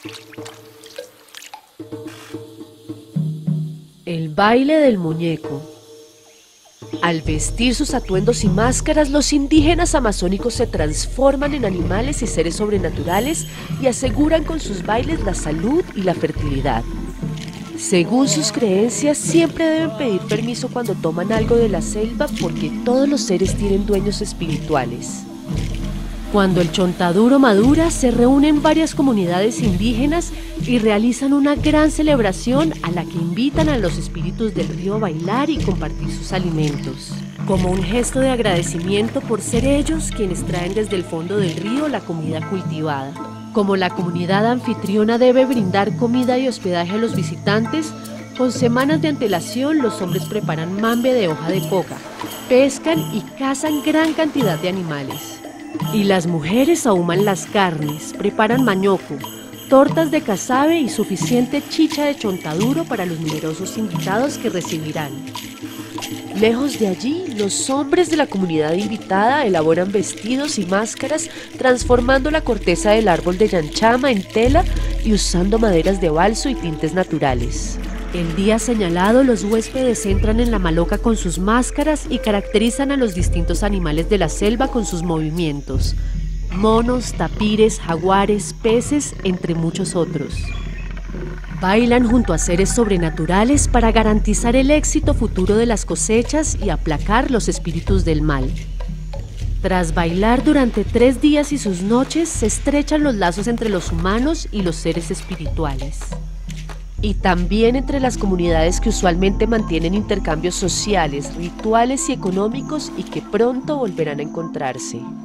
El baile del muñeco. Al vestir sus atuendos y máscaras, los indígenas amazónicos se transforman en animales y seres sobrenaturales y aseguran con sus bailes la salud y la fertilidad. Según sus creencias, siempre deben pedir permiso cuando toman algo de la selva porque todos los seres tienen dueños espirituales. Cuando el chontaduro madura, se reúnen varias comunidades indígenas y realizan una gran celebración a la que invitan a los espíritus del río a bailar y compartir sus alimentos, como un gesto de agradecimiento por ser ellos quienes traen desde el fondo del río la comida cultivada. Como la comunidad anfitriona debe brindar comida y hospedaje a los visitantes, con semanas de antelación los hombres preparan mambe de hoja de coca, pescan y cazan gran cantidad de animales. Y las mujeres ahuman las carnes, preparan mañoco, tortas de casabe y suficiente chicha de chontaduro para los numerosos invitados que recibirán. Lejos de allí, los hombres de la comunidad invitada elaboran vestidos y máscaras, transformando la corteza del árbol de yanchama en tela y usando maderas de balso y tintes naturales. El día señalado, los huéspedes entran en la maloca con sus máscaras y caracterizan a los distintos animales de la selva con sus movimientos: monos, tapires, jaguares, peces, entre muchos otros. Bailan junto a seres sobrenaturales para garantizar el éxito futuro de las cosechas y aplacar los espíritus del mal. Tras bailar durante 3 días y sus noches, se estrechan los lazos entre los humanos y los seres espirituales. Y también entre las comunidades que usualmente mantienen intercambios sociales, rituales y económicos y que pronto volverán a encontrarse.